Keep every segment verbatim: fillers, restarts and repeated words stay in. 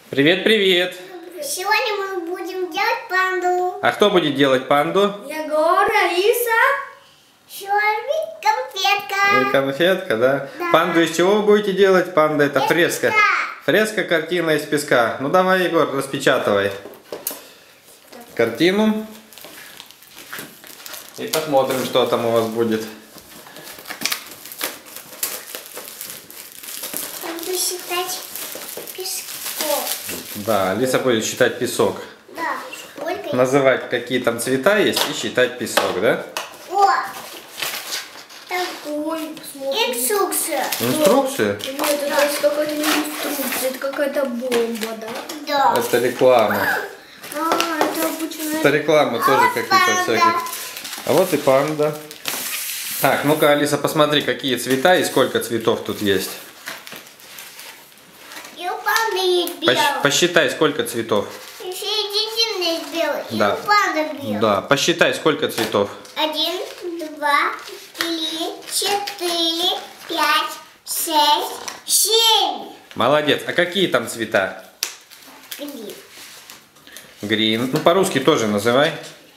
Привет, привет! Сегодня мы будем делать панду. А кто будет делать панду? Егор, Алиса. Шорвик, конфетка. И конфетка, да? Да. Панду из чего вы будете делать? Панда это Из фреска. песка. Фреска, картина из песка. Ну давай, Егор, распечатывай картину. И посмотрим, что там у вас будет. Буду считать песков. Да, Алиса будет считать песок. Да, сколько? Называть, какие там цвета есть, и считать песок, да? О! Такой. Инструкция. Инструкцию? Нет, это какая-то не инструкция, это какая-то бомба, да? Да. Это реклама. А, это обычно... Это реклама тоже вот какие-то панда. всякие. А вот и панда. Так, ну-ка, Алиса, посмотри, какие цвета и сколько цветов тут есть. И у панды есть белый. Пос- посчитай, сколько цветов. И серединный есть белый. Да. И у панды белый. Да, посчитай, сколько цветов. Один, два, три, четыре, пять, шесть, семь. Молодец. А какие там цвета? Грин. Грин. Ну, по-русски тоже называй.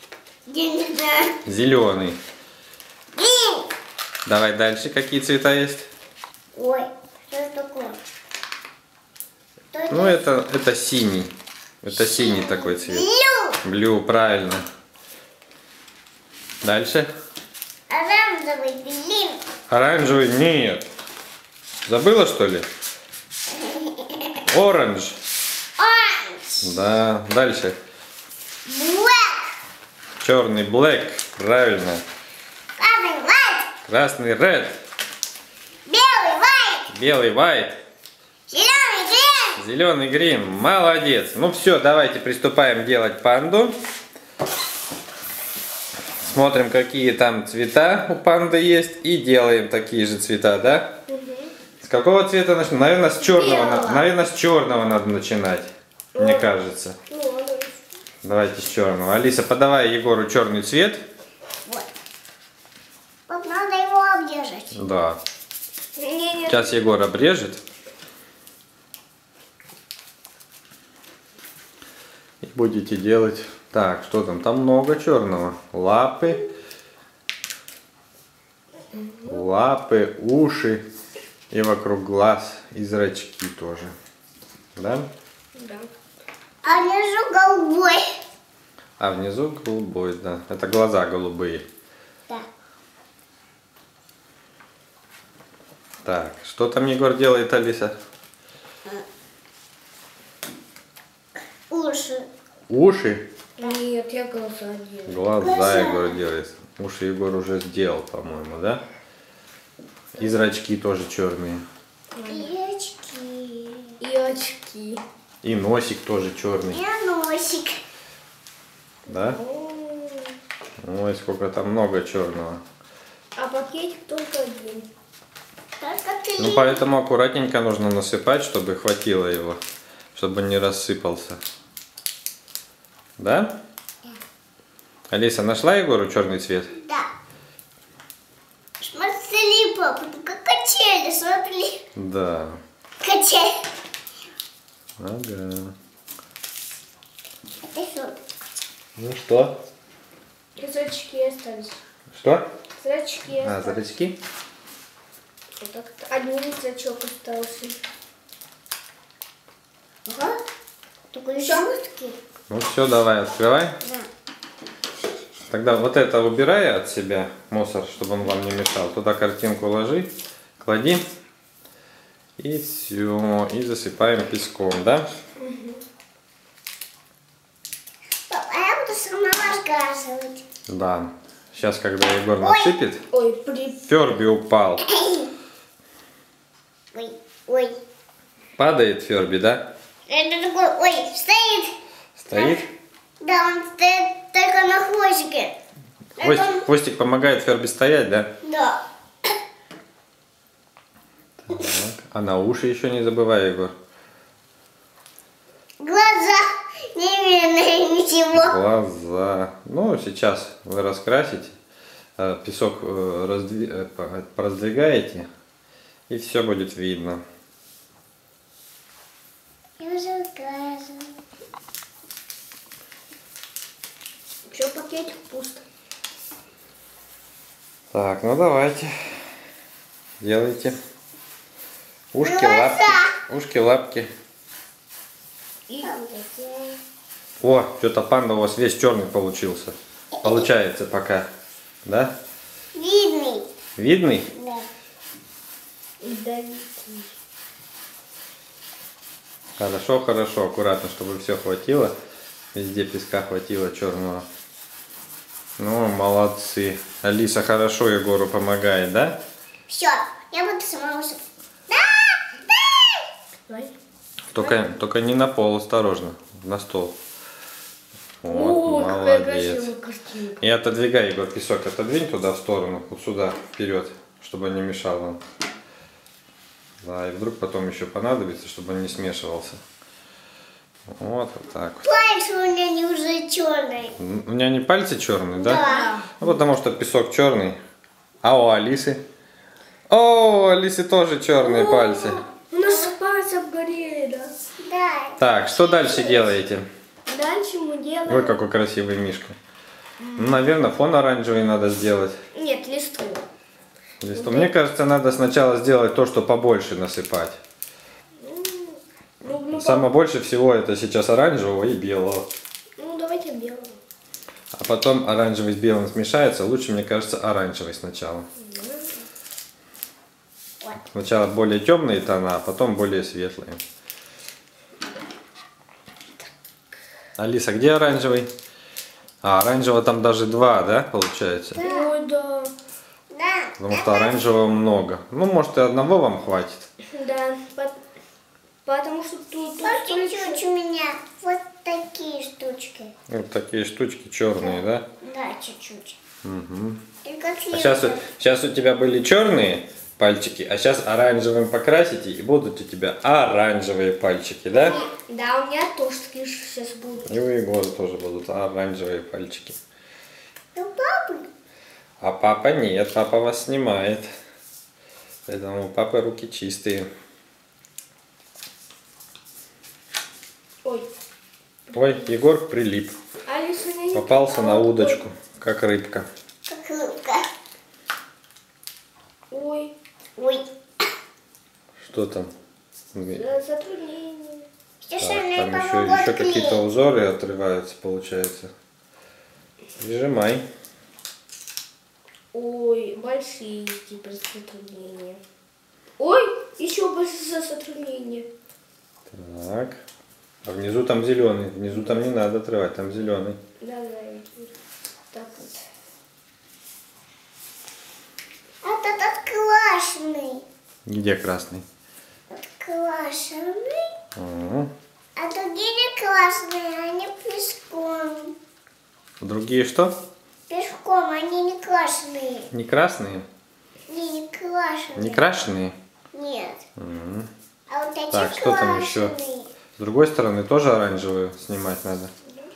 Зеленый. Грин. Давай дальше. Какие цвета есть? Ой, что это такое? Что это? Ну, это, это синий. Это синий такой цвет. Блю. Блю, правильно. Дальше. Оранжевый, блин. Оранжевый? Нет. Забыла, что ли? Оранж. Оранж. Да. Дальше. Блэк. Черный black. Правильно. Красный, white. Красный red. Белый, white. Белый white. Зеленый, green. Зеленый green. Молодец. Ну все, давайте приступаем делать панду. Смотрим, какие там цвета у панды есть. И делаем такие же цвета, да? С какого цвета начнем? Наверное, с черного. Белого. Наверное, с черного надо начинать. Мне кажется. Ну, ладно. Давайте с черного. Алиса, подавай Егору черный цвет. Вот. Вот надо его обрезать. Да. Не-не. Сейчас Егор обрежет. И будете делать. Так, что там? Там много черного. Лапы. Лапы, уши. И вокруг глаз. И зрачки тоже. Да? Да. А внизу голубой. А внизу голубой, да. Это глаза голубые. Да. Так, что там Егор делает, Алиса? Уши. Уши? Нет, я глаза делаю. Глаза Глаза. Егор делает. Уши Егор уже сделал, по-моему, да? И зрачки тоже черные. И очки. И очки. И носик тоже черный, И носик. да? Ой, сколько там много черного. А пакетик только один. Только ты. Ну, поэтому аккуратненько нужно насыпать, чтобы хватило его, чтобы он не рассыпался. Да? Алиса, нашла Егору черный цвет? Да. Смотри, папа, ты как качели, смотри. Да. Качели. Ага. Это что? Ну что? И зрачки остались. Что? Зрачки А, остались. зрачки? Вот так один зрачок остался. Ага. Только еще мутки. Ну все, давай, открывай. Да. Тогда вот это убирай от себя, мусор, чтобы он вам не мешал. Туда картинку ложи, клади. И все. И засыпаем песком, да? Папа, а я буду сама рассказывать. Да. Сейчас, когда Егор Ой. насыпет, Ой, при... Ферби упал. Ой, ой. Падает Ферби, да? Это такой, ой, стоит. Стоит. Да, он стоит только на хвостике. Хвост- Это он- хвостик помогает Ферби стоять, да? Да. Так. А на уши еще не забывай, Егор. Глаза не видно ничего. Глаза. Ну, сейчас вы раскрасите, э, песок э, раздви- э, по- раздвигаете, и все будет видно. Я уже глажу, глажу. Все, пакетик пуст. Так, ну давайте. Делайте. Ушки, Глаза. лапки. Ушки, лапки. И О, что-то панда у вас весь черный получился. Получается пока. Да? Видный. Видный? Да. давите. Хорошо, хорошо, аккуратно, чтобы все хватило. Везде песка хватило черного. Ну, молодцы. Алиса хорошо Егору помогает, да? Все, я буду сама усыпать. Да, Давай. Только, только не на пол, осторожно. На стол. Вот, О, какая молодец. красивая картинка. И отодвигай, Егор, песок отодвинь туда в сторону, вот сюда, вперед, чтобы он не мешал вам. Да, и вдруг потом еще понадобится, чтобы он не смешивался. Вот, вот так вот. пальцы у меня не уже черные. У меня не пальцы черные, да? Да. Ну, потому что песок черный. А у Алисы? О, у Алисы тоже черные пальцы. У нас пальцы обгорели, да? Да. Так, что дальше делаете? Дальше мы делаем... Ой, какой красивый мишка. Ну, наверное, фон оранжевый надо сделать. Нет, листву. Листом. Мне кажется, надо сначала сделать то, что побольше насыпать. Ну, ну, Самое больше всего это сейчас оранжевого и белого. ну давайте белым. А потом оранжевый с белым смешается. Лучше, мне кажется, оранжевый сначала. Сначала более темные тона, а потом более светлые. Алиса, где оранжевый? А, оранжевого там даже два, да, получается? Ой, да. Да. Потому что оранжевого много. Ну, может, и одного вам хватит. Да, по- потому что тут... тут Вот столько- чуть-чуть у меня вот такие штучки. Вот такие штучки черные, да? Да, чуть-чуть. Угу. Только А сейчас, слишком. сейчас у тебя были черные пальчики, а сейчас оранжевым покрасите, и будут у тебя оранжевые пальчики, да? Да, у меня тоже такие сейчас будут. И у Егора тоже будут оранжевые пальчики. Ну, папа. А папа нет, папа вас снимает. Поэтому у папы руки чистые. Ой. Ой, Егор прилип. Алиса, я не Попался на попала. удочку, как рыбка. Как рыбка. Ой, Ой. Что там? за- затруднение. Сейчас Так, она там еще, помогла еще какие-то клеить. узоры отрываются, получается. Прижимай. Ой, большие теперь затруднения. Ой, еще больше за затруднения. Так. А внизу там зеленый. Внизу там не надо отрывать, там зеленый. Да, да, я вижу. Так вот. А этот классный. Где красный? Классный. Ага. А другие не классные, они пешком. Другие что? Пешком, они не классные. Не красные? Не, не классные. Не крашеные? Нет. Мгм. А вот эти Так, что там еще? классные. С другой стороны тоже оранжевую снимать надо.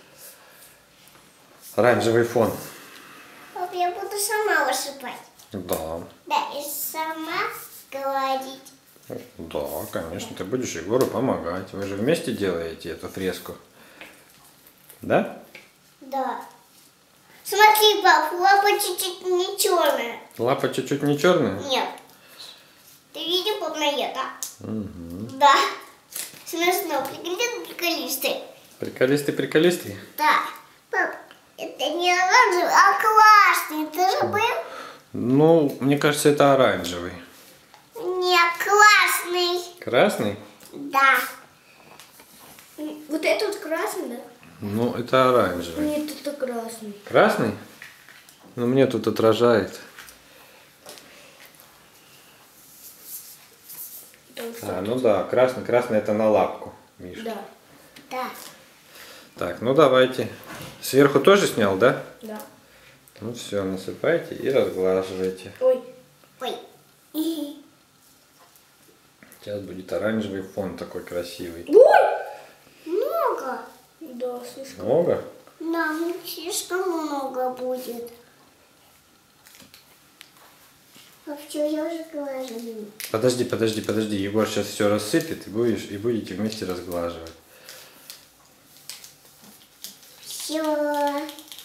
Оранжевый фон. Пап, я буду сама высыпать. Да. Да, и сама гладить. Да, конечно, ты будешь Егору помогать. Вы же вместе делаете эту фреску. Да? Да. Смотри, пап, лапа чуть-чуть не черная. Лапа чуть-чуть не черная? Нет. Ты видел, пап, на это? Угу. Да. Смешно. Приколисты, приколисты. Приколистый, приколистый. Да. Пап, это не оранжевый, а классный. Ты же был? Ну, мне кажется, это оранжевый. Не, классный. Красный? Да. Вот это вот красный, да? Ну, это оранжевый. Нет, это красный. Красный? Ну, мне тут отражает. Потому что- А, ну да, красный. Красный это на лапку, Миша. Да, Да. Так, ну давайте. Сверху тоже снял, да? да. Ну все, насыпайте и разглаживайте. Ой, Ой. И- Сейчас будет оранжевый фон такой красивый. ой! Много. Да, слишком. Много? Нам слишком много будет. Вообще, я уже говорила. Подожди, подожди, подожди. Егор сейчас все рассыпет и будешь и будете вместе разглаживать. Все.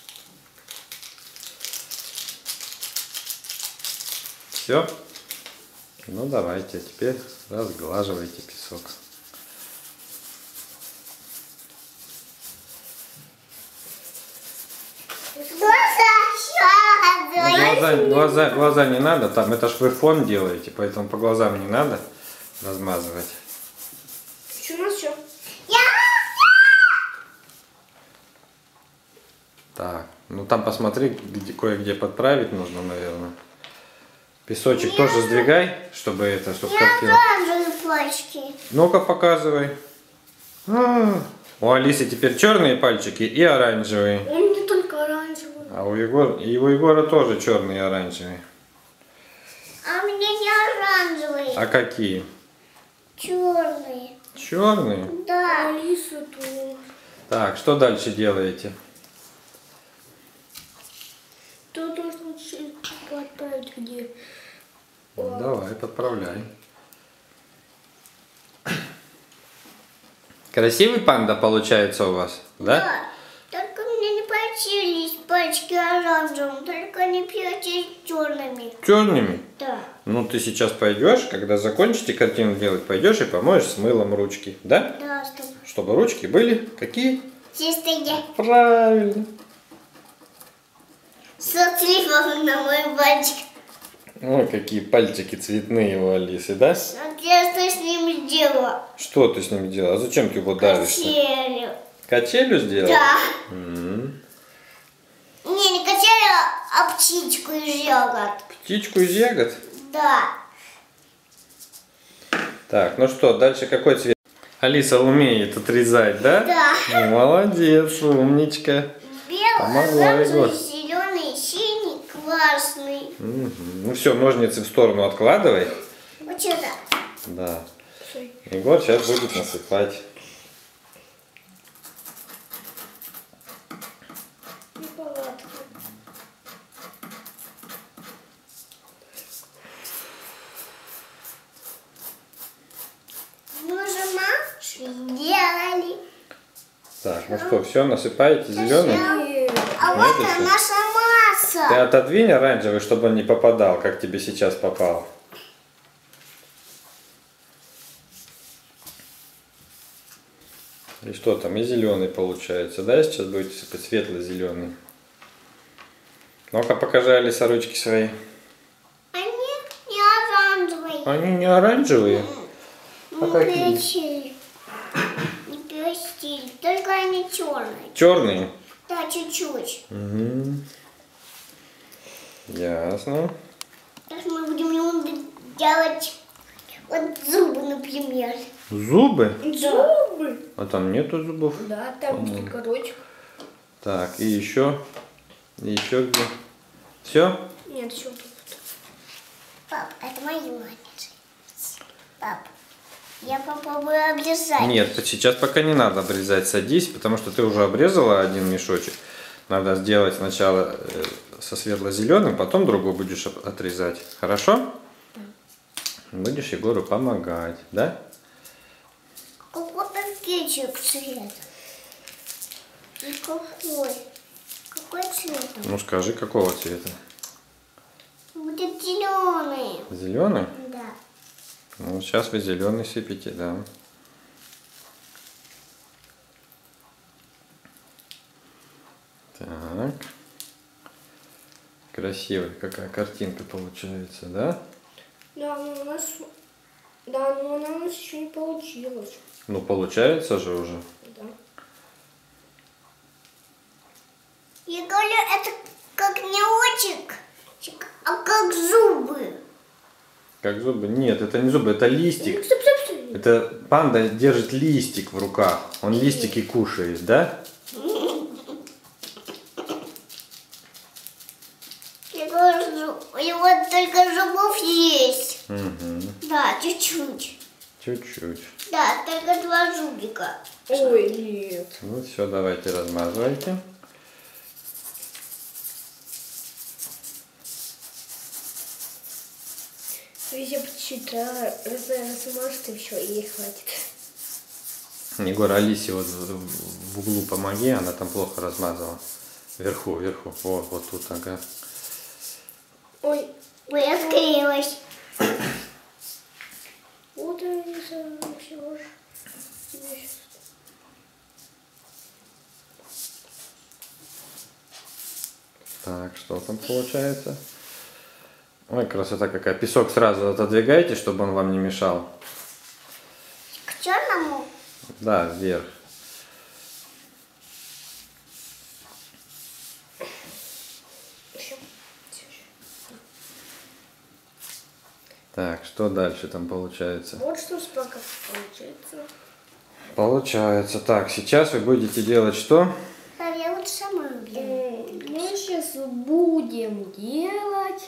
Все? Ну давайте, теперь разглаживайте песок. Глаза, глаза, глаза не надо, там это ж вы фон делаете, поэтому по глазам не надо размазывать. Что у нас что? Так, ну там посмотри, где, кое-где подправить нужно, наверное. Песочек я тоже сдвигай, чтобы это, чтобы картина. Оранжевые пальчики. Ну-ка показывай. А, у Алисы теперь черные пальчики и оранжевые. Он не только оранжевый. А у Егора, и у Егора тоже черные и оранжевые. А у меня не оранжевые. А какие? Черные. Черные? Да. Алиса тут. Так, что дальше делаете? Ты должен подправить где. Ну, давай, подправляй. Красивый панда получается у вас, да? Да. Только у меня не получились пальчики оранжевым, только они пьете черными. Черными? Да. Ну, ты сейчас пойдешь, когда закончите картину делать, пойдешь и помоешь с мылом ручки, да? Да, чтобы Чтобы ручки были какие? чистые. Правильно. Смотри на мой пальчик. Ой, какие пальчики цветные у Алисы, да? Смотри, что с ним сделала. Что ты с ними делала? А зачем ты его давишь? Качелю. Качелю сделала? Да. М-м. Не, не качелю, а птичку из ягод. Птичку из ягод? Да. Так, ну что, дальше какой цвет? Алиса умеет отрезать, да? Да. Ну, молодец, умничка. Белый, Помогла, оранжевый, Егор. зеленый, синий, красный. Мгм. Ну все, ножницы в сторону откладывай. Вот сюда. Да. Стой. Егор сейчас будет насыпать. Неполадки. Нажимаешь, сделали. Так, ну что, все, насыпаете зеленый? Нет. А Нет вот еще? она наша Ты масса. отодвинь оранжевый, чтобы он не попадал, как тебе сейчас попал. И что там, и зеленый получается, да? Сейчас будете сыпать светло-зеленый. Ну-ка, покажи, Алиса, ручки свои. Они не оранжевые. Они не оранжевые? Не какие? перечили. Не перечили. Только они черные. Черные? Да, чуть-чуть. Угу. Ясно. Сейчас мы будем ему делать вот зубы, например. Зубы? Зубы. А там нету зубов. Да, там только ручка. Так, и еще. И еще где? Все? Нет, еще тут. Пап, это мои маленькие. Пап, я попробую обрезать. Нет, сейчас пока не надо обрезать, садись, потому что ты уже обрезала один мешочек. Надо сделать сначала э, со светло-зеленым, потом другой будешь об- отрезать. Хорошо? Будешь Егору помогать, да? Какой-то кетчуп цвет. И какой? Какой цвет? Ну скажи, какого цвета? Будет зеленый. Зеленый? Да. Ну сейчас вы зеленый сыпите, да. Так. Красивая какая картинка получается, да? Да, но у нас... Да, но она у нас еще не получилась. Ну получается же уже. Да. Я говорю, это как не очек, а как зубы. Как зубы? Нет, это не зубы, это листик. Стоп, стоп, стоп. Это панда держит листик в руках. Он листики кушает, да? Я говорю, у него только зубов есть. Угу. Да, чуть-чуть. Чуть-чуть. Да, только два зубика. Ой, нет. Ну все, давайте размазывайте. Везде по чуть-чуть размажет и все, и ей хватит. Егор, Алисе вот в в углу помоги, она там плохо размазала. Вверху, вверху. Вот, вот тут, ага. Ой, Ой, отклеилась. вот Алиса, вообще уж. Так, что там получается? Ой, красота какая. Песок сразу отодвигайте, чтобы он вам не мешал. К черному. Да, вверх. Еще. Так, что дальше там получается? Вот что пока получается. Получается. Так, сейчас вы будете делать что? А я вот сама делаю. М, Мы сейчас будем делать.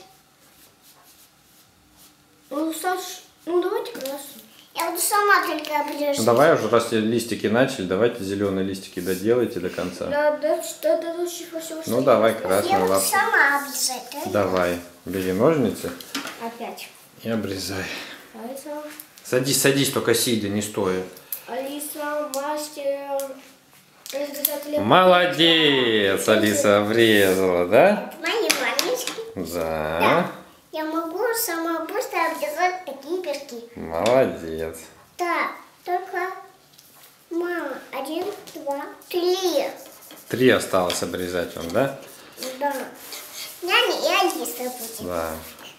Ну, Саш, ну давайте красную. Я вот сама только обрежу. Ну, давай уже, раз листики начали, давайте зеленые листики доделайте до конца. Да, да, что да, лучше всего, что Ну я давай возьму. Я красную вот лапку. сама обрезать, да? Давай, бери ножницы Опять. и обрезай. Алиса, Садись, садись, только сидя, не стоя. Алиса, мастер. разрезатель. Молодец, Алиса обрезала, да? Мои маленькие. Да. Я могу сама просто обрезать такие пирки. Молодец. Да, только мама, один, два, три. Три осталось обрезать вам, да? Да. Няня и Алиса будет. Да.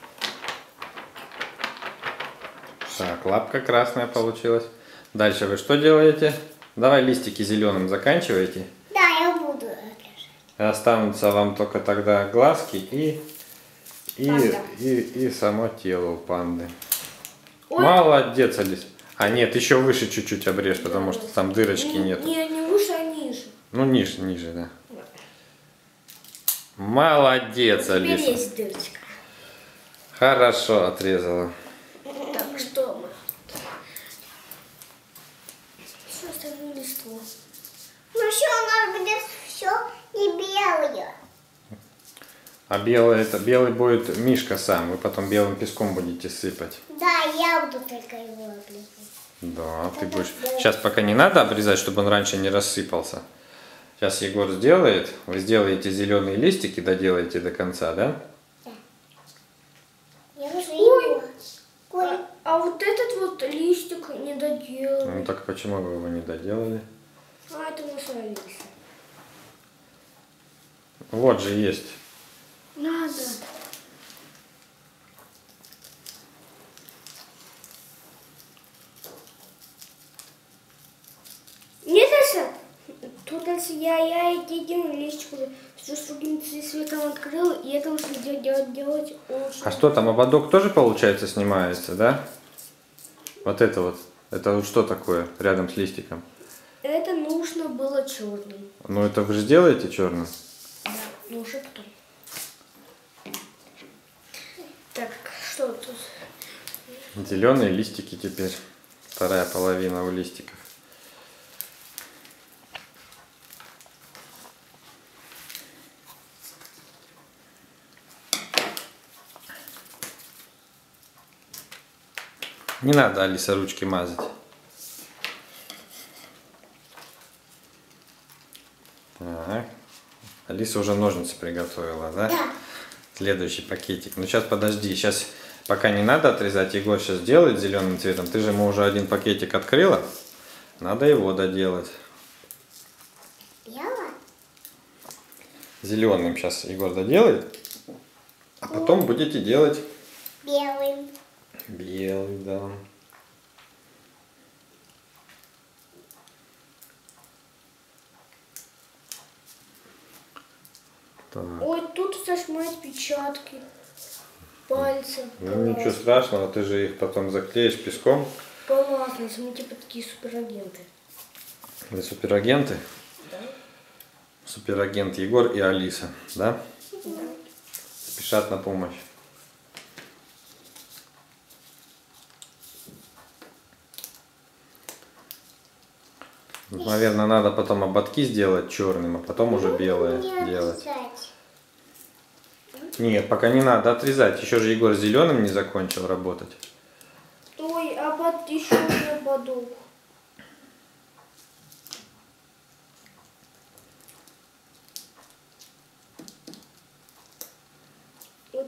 Так, лапка красная получилась. Дальше вы что делаете? Давай листики зеленым заканчивайте. Да, я буду обрезать. Останутся вам только тогда глазки и, и, Панда. и, и само тело у панды. Ой. Молодец, Алис. А нет, еще выше чуть-чуть обрежь, потому что там дырочки Не, нет. не, не выше, а ниже. Ну, ниже, ниже, да. Молодец, Теперь Алиса. есть дырочка. Хорошо отрезала. Так, что мы? Все остальное листво. Ну все, у нас будет все не белое. А белый, это, белый будет Мишка сам. Вы потом белым песком будете сыпать. Да, я буду только его обрезать. Да, ты будешь. Сейчас пока не надо обрезать, чтобы он раньше не рассыпался. Сейчас Егор сделает. Вы сделаете зеленые листики, доделаете до конца, да? Я уже Ой. его. Ой, А, а вот этот вот листик не доделал. Ну так почему вы его не доделали? А, это наша Алиса. Вот же есть. Надо. Нет, Ася, тут Ася, я, я один листик уже все с другим цветом открыл, и это уже делать, делать, делать очень. А что там, ободок тоже, получается, снимается, да? Вот это вот. Это вот что такое рядом с листиком? Это нужно было черным. Ну это вы же сделаете черным? Да, ну уже потом. Так, что тут? Зеленые листики теперь. Вторая половина у листиков. Не надо, Алиса, ручки мазать. Так. Алиса уже ножницы приготовила, да? Да. Следующий пакетик. Ну сейчас подожди, сейчас пока не надо отрезать. Егор сейчас делает зеленым цветом. Ты же ему уже один пакетик открыла. Надо его доделать. белое? Зеленым сейчас Егор доделает. А потом будете делать Белым. белый, да. Так. Ой, тут сошла отпечатки пальцев. Ну ничего страшного, ты же их потом заклеишь песком. Классно, мы типа такие суперагенты. Вы суперагенты? Да? Суперагент Егор и Алиса, да? Да. Спешат на помощь. Наверное, надо потом ободки сделать черным, а потом уже белое Не делать. обрезать. Нет, пока не надо отрезать. Еще же Егор зеленым не закончил работать. Ой, а под еще не ободок.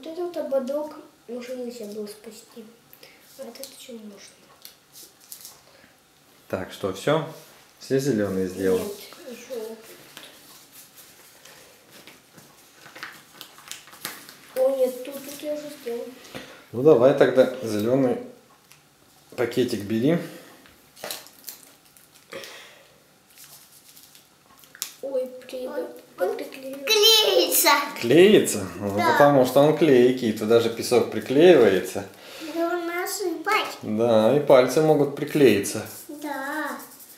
Вот этот ободок уже нельзя было спасти. А этот еще можно. Так, что, все? Все зеленые сделал? Нет, еще. О, нет, тут, тут я уже сделал. Ну давай тогда зеленый пакетик бери. Ой, привет. Он Приклеил. клеится. Клеится? Ну, Да. потому что он клейкий, туда же песок приклеивается. Его насыпать. Да, и пальцы могут приклеиться. Да.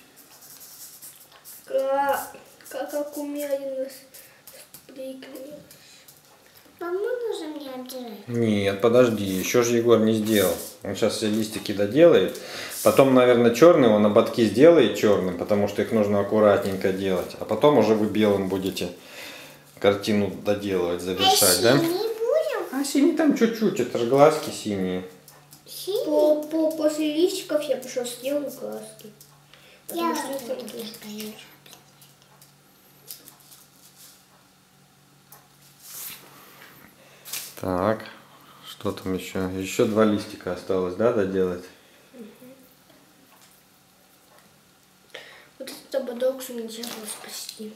Как, как, как у меня один раз приклеил. По-моему, же мне отдирать. Нет, подожди, еще же Егор не сделал. Он сейчас все листики доделает. Потом, наверное, черный он ободки сделает черным, потому что их нужно аккуратненько делать. А потом уже вы белым будете картину доделывать, завершать, а да? синий будем? А синий там чуть-чуть, это же глазки синие. Синий? По, по, после листиков я пошел сделаю краски. Я Потому что вот это это тоже. конечно. Так, что там еще? Еще два листика осталось, да, доделать? Вот этот ободок что нельзя было спасти.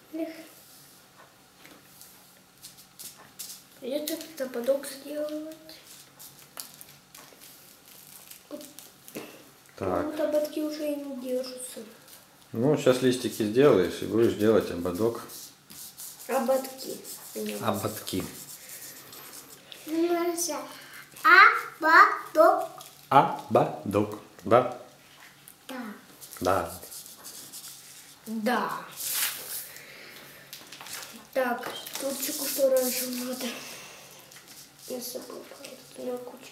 И этот ободок сделать. Так, Вот ободки уже и не держатся. ну сейчас листики сделаешь и будешь делать ободок. Ободки. Ободки. Нельзя. Ободок. Ободок, да? Да. Да. Да. Так, тут что оранжевого надо. Я забыла, это на кучу.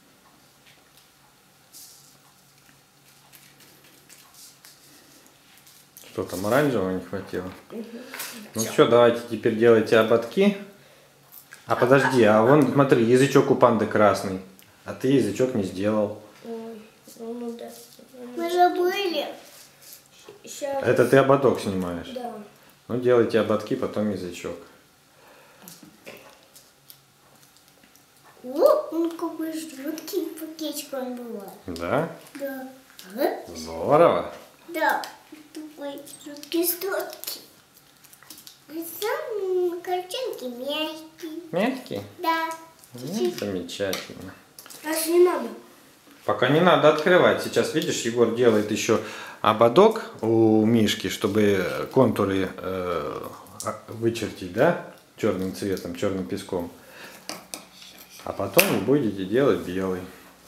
Что там, оранжевого не хватило? Ну что, давайте теперь делайте ободки. А подожди, а вон, смотри, язычок у панды красный. А ты язычок не сделал. Ой, ну, ну да. Мы забыли. Сейчас. Это ты ободок снимаешь. Да. Ну делайте ободки, потом язычок. О, он какой жуткий пакетик он бывает. Да? Да. Ага. Здорово. Да. Такой жуткий сладкий. А сам картинки мягкий. Мягкий? Да. Ну, замечательно. Раз не надо. Пока не надо открывать. Сейчас, видишь, Егор делает еще ободок у Мишки, чтобы контуры э, вычертить, да? Черным цветом, черным песком. А потом вы будете делать белый.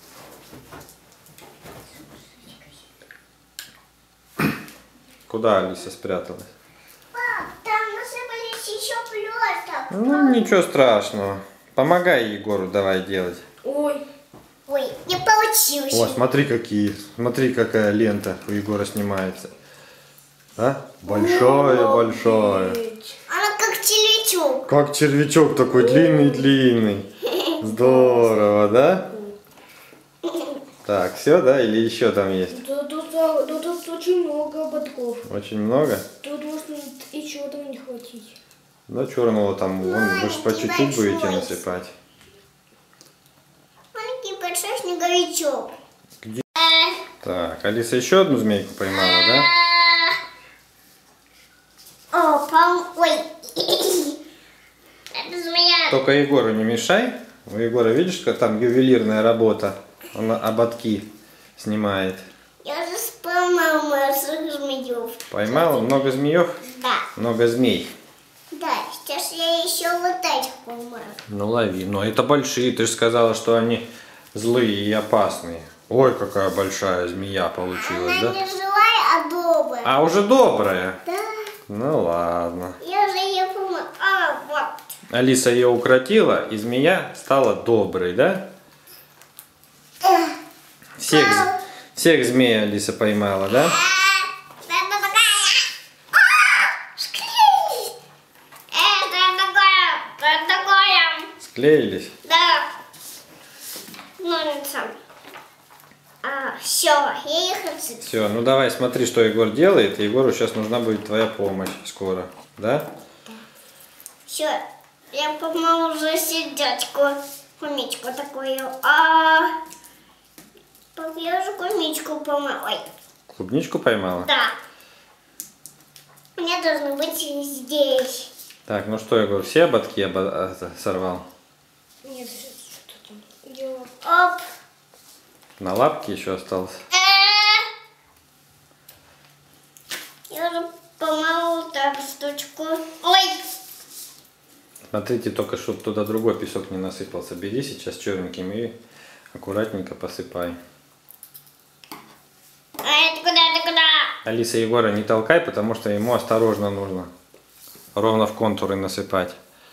Куда Алиса спряталась? Пап, там насыпались еще плеток. Ну, ничего страшного. Помогай Егору давай делать. Ой. Ой, не получилось. О, смотри какие. Смотри, какая лента у Егора снимается. А? Большое, большое. Она как телечок. Как червячок такой длинный-длинный. Здорово, да? Так, все, да? Или еще там есть? Тут, тут, тут, тут, тут очень много ободков. Очень много? Тут может и чего-то не хватить. Да, черного там, вон, вы же по чуть-чуть будете насыпать. Маленький большой снеговичок. Где? Так, Алиса еще одну змейку поймала, да? О, пом... Ой. Это змея. Только Егору не мешай. У Егора, видишь, как там ювелирная работа. Он ободки снимает. Я уже поймал массу змеев. Поймал? Много змеев? Да. Много змей. Да, сейчас я еще вот этих поймаю. Ну лови. Но это большие. Ты же сказала, что они злые и опасные. Ой, какая большая змея получилась, Она да? не злая, а добрая. А уже добрая. Да. Ну ладно. Я уже ее поймала. А, вот. Алиса ее укротила, и змея стала доброй, да? Эх, Всех, з- всех змей Алиса поймала, да? это такая. А, склеились. Это такое. Это такое. Склеились. Да. Ножницем. А, все, я их отсыпала. Все, ну давай смотри, что Егор делает. Егору сейчас нужна будет твоя помощь скоро, да? Все. Я помогу уже дядьку. Хомячку такую. А я же хомячку помыла. Ой. Клубничку поймала? Да. У меня должно быть здесь. Так, ну что, Егор, все ободки обо... это, сорвал? Нет, что там? Дело. Оп. На лапке еще осталось. Я уже помыла так штучку. Ой. Смотрите, только чтобы туда другой песок не насыпался. Бери сейчас черненьким и аккуратненько посыпай. А это куда, это куда? Алиса, Егора не толкай, потому что ему осторожно нужно. Ровно в контуры насыпать.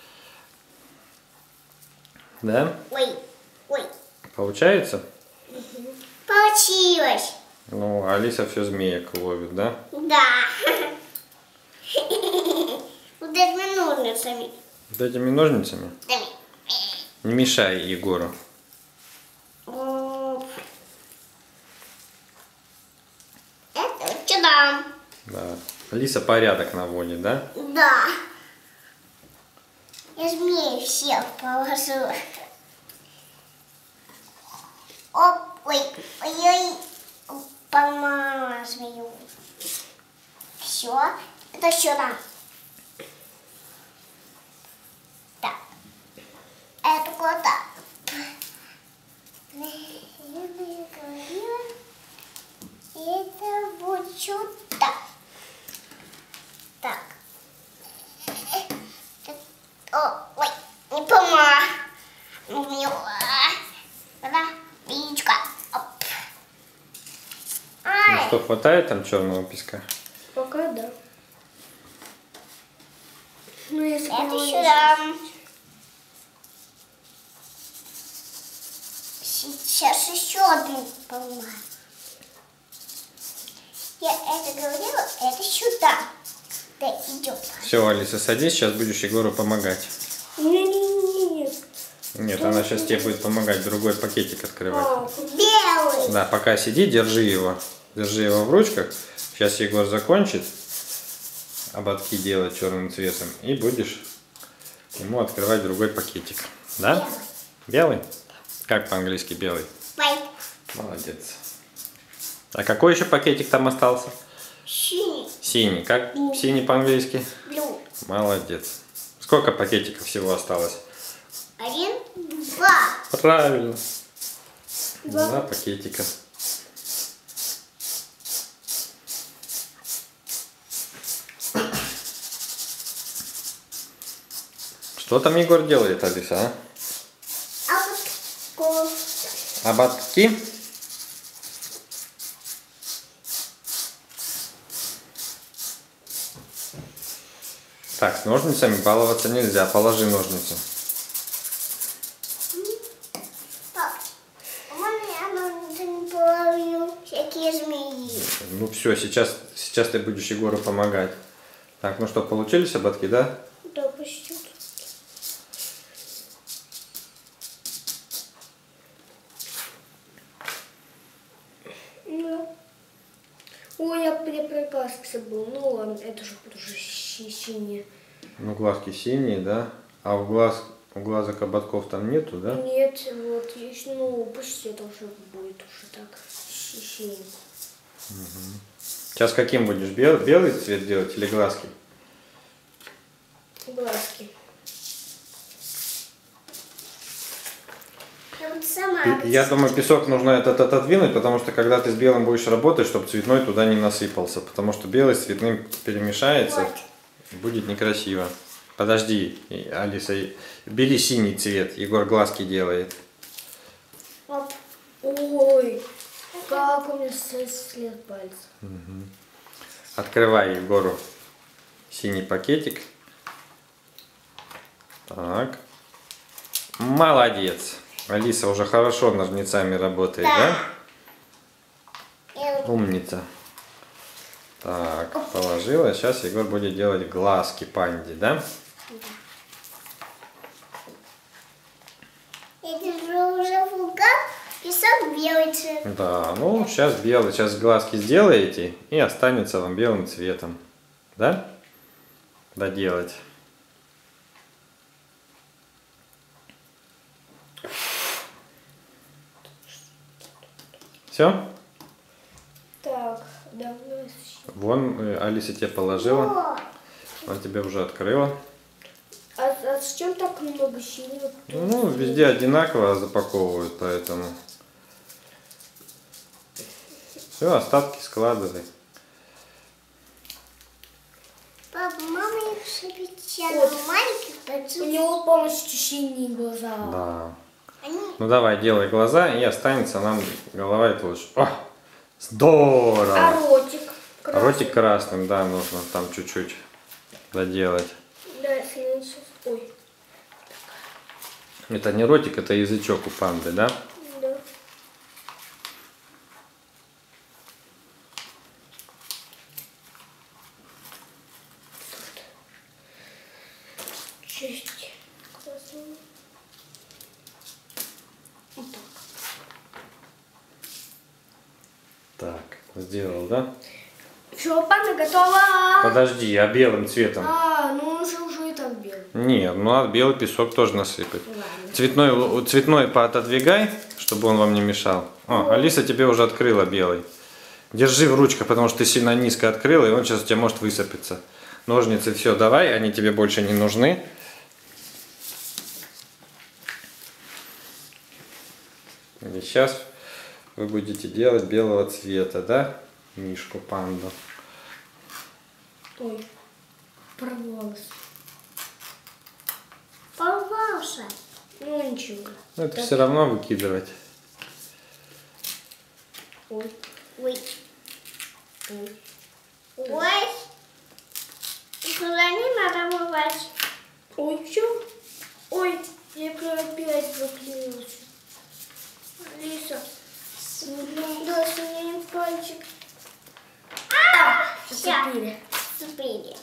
Да? Ой, ой. Получается? Получилось. Ну, Алиса все змеек ловит, да? Да. Вот этими ножницами. Вот этими ножницами? Не мешай Егору. Оп. Это вот сюда. Да. Алиса порядок наводит, да? Да. Я змеи всех положила. Оп, ой, ой, ой, поймала змею. Все, это сюда. Так, это куда? Я говорила, это вот сюда. Так. О, ой, не помогла. Да, яичко. Оп. Ну Ай, что, хватает там черного песка? Пока да. Ну, если это бы сюда. Сейчас еще одну помогу. Я это говорила, это сюда. Да, идет. Все, Алиса, садись, сейчас будешь Егору помогать. Не-не-не. Нет, она сейчас тебе будет помогать другой пакетик открывать. А, Белый. Да, пока сиди, держи его. Держи его в ручках. Сейчас Егор закончит ободки делать черным цветом. И будешь ему открывать другой пакетик. Да? Белый? Как по-английски белый? White. Молодец. А какой еще пакетик там остался? Синий. Синий. Как синий по-английски? Blue. Молодец. Сколько пакетиков всего осталось? Один, два. Правильно. Два. Два пакетика. Что там Егор делает, Алиса, а? А вот Ободки? Так, с ножницами баловаться нельзя. Положи ножницы. пап, можно я ножницами половлю всякие змеи? Ну все, сейчас, сейчас ты будешь Егору помогать. Так, ну что, получились ободки, да? да, почти. Да. Ой, я при прекрасно забыл. Ну ладно, это же тоже си- синее. Ну, глазки синие, да? А у глаз, у глазок ободков там нету, да? Нет, вот есть, ну почти это уже будет уже так си- синее. Сейчас каким будешь? Бел, белый цвет делать или глазки? Глазки. Я вот сама. И- Я думаю, песок нужно этот отодвинуть, потому что когда ты с белым будешь работать, чтобы цветной туда не насыпался. Потому что белый с цветным перемешается, Вот. будет некрасиво. Подожди, и- Алиса, и- бери синий цвет, Егор глазки делает. Оп. Ой, как у меня с- след пальца. Открывай Егору синий пакетик. Так. Молодец. Алиса уже хорошо ножницами работает, да? Я вот Умница. Так, положила. Сейчас Егор будет делать глазки панде, да? я держу уже в руках песок белый цвет. Да, ну сейчас белый. Сейчас глазки сделаете и останется вам белым цветом. Да? Доделать. Все? Так, давай. Вон э, Алиса тебе положила. Она тебе уже открыла. А, а с чем так много силы? Ну, везде одинаково запаковывают, поэтому. Все, остатки складывай. Папа, мама их шепчет. Вот. Маленьких У пацанов. него полностью синие глаза. Да. Они Ну давай, делай глаза, и останется нам голова и лучше. О, здорово! А ротик? А ротик красным, да, нужно там чуть-чуть доделать. Да, если я сейчас... Ой, Это не ротик, это язычок у панды, да? да. Честь. Красную. Вот так. Так, сделал, да? Все, панда готова. Подожди, а белым цветом? А, ну он же уже и так белый. Нет, ну а белый песок тоже насыпать. Ладно. Цветной, цветной поотодвигай, чтобы он вам не мешал. О, Алиса тебе уже открыла белый. Держи в ручках, потому что ты сильно низко открыла, и он сейчас у тебя может высыпаться. Ножницы, все, давай, они тебе больше не нужны. И сейчас вы будете делать белого цвета, да? Мишку, панду. Ой, порвалась. порвался. Ну ничего. Ну, это Так. все равно выкидывать. Ой, Ой, ой. ой. Туда не надо бывать. Ой, все. Ой, я опять проклеилась. Алиса, да, сменим пальчик. А, все, Зацепили. зацепили.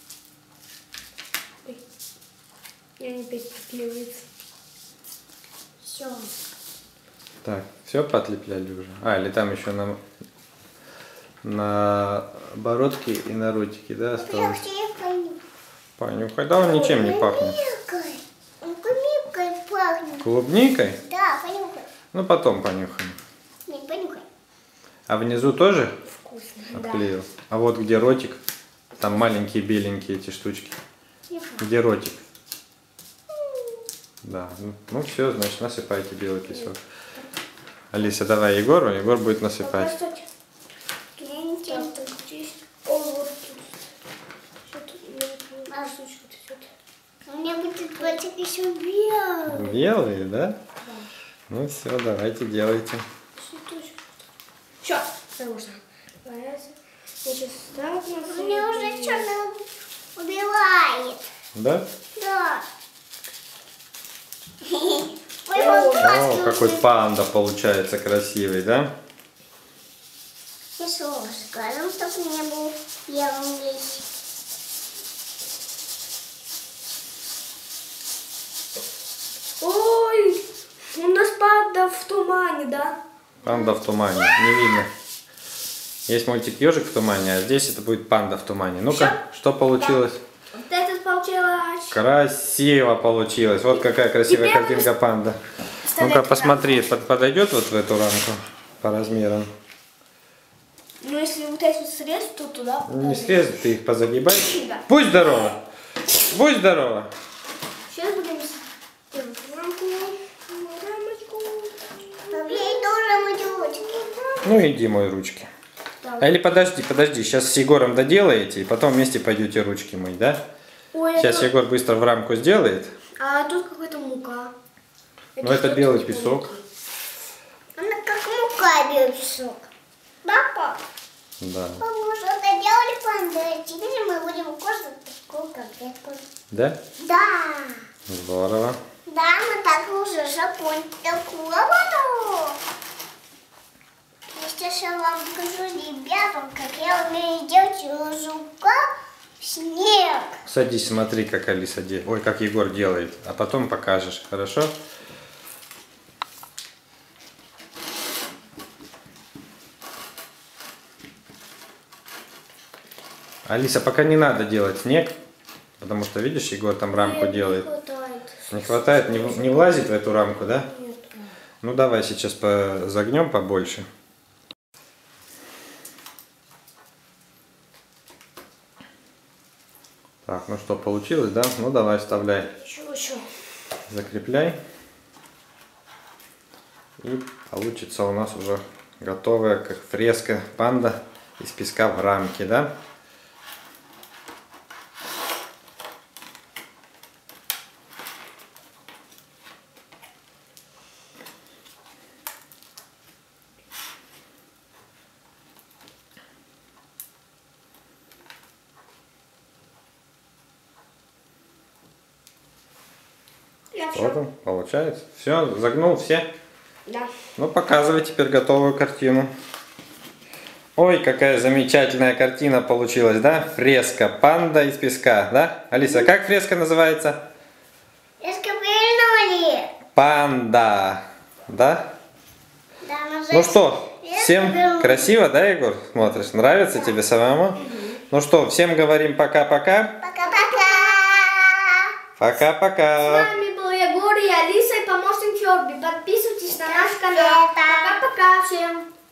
Ой, я не опять проклеивается. Все. Так, все подлепляли уже? А, или там еще на, на бородке и на ротике, да, осталось? Понюхай, да, он ничем не пахнет. Клубникой. Он клубникой пахнет. Клубникой? Да, понюхай. Ну, потом понюхаем. Нет, понюхай. А внизу тоже Вкусно. обклеил? А вот где ротик, там маленькие беленькие эти штучки. Где ротик? Да, ну, ну все, значит, насыпайте белый песок. Алиса, давай Егору, Егор будет насыпать. Кстати, Я не так, тяну. так, здесь. О, вот тут. Что-то А, сучка цвет. У меня будет котик еще белый. Белые, да? Ну все, давайте делайте. Цветочек. Все, нужно. Я сейчас так У меня уже черный убивает. Да? Да. Ой, О, вот О, какой панда получается красивый, да? И солнышко, ну чтобы не был белым весь. Ой, у нас панда в тумане, да? Панда в тумане, не видно. Есть мультик «Ежик в тумане», а здесь это будет панда в тумане. Ну-ка, что получилось? Вот это получилось. Красиво получилось. Вот какая красивая Теперь картинка панда. вставляйте Ну-ка, посмотри, под- подойдет вот в эту рамку по размерам? Ну, если вот эти вот срезать, то туда. Не срезай, ты их позагибай. Да. Будь здорова! Будь здорова! Сейчас будем делать рамку. Рамочку. Ей тоже мыть. Ну иди мой ручки. Так. А или подожди, подожди, сейчас с Егором доделаете, и потом вместе пойдете ручки мыть, да? Ой, Сейчас это- Егор быстро в рамку сделает. А тут какая-то мука. Ну это что-то белый из песок. муки. Она как мука белый песок. Да, пап? Да. Папа, мы что-то делали панду, а теперь мы будем кушать такую конфетку. Да? Да. Здорово. Да, мы так уже закончили такую работу. Я сейчас я вам покажу ребятам, как я умею делать жука в снег. Садись, смотри, как Алиса делает. Ой, как Егор делает. А потом покажешь, хорошо? Алиса, пока не надо делать снег, потому что, видишь, Егор там рамку Нет, делает. Не хватает. Не хватает, не, в- не влазит в эту рамку, да? Нет. Ну давай сейчас по- загнем побольше. Так, ну что, получилось, да? Ну давай, вставляй. Еще, еще. Закрепляй. И получится у нас уже готовая, как фреска панда из песка в рамке, да? Я Что там получается? Все, загнул все? Да. Ну, показывай теперь готовую картину. Ой, какая замечательная картина получилась, да? Фреска панда из песка, да? Алиса, как фреска называется? Раскопырнули. Панда, да? Да, Ну что, всем красиво, да, Егор? Смотришь, нравится тебе самому? Ну что, всем говорим пока-пока. Пока-пока. С Пока-пока. вами был Егор и Алиса и помощник Фёрби. Подписывайтесь на наш канал. Пока-пока всем.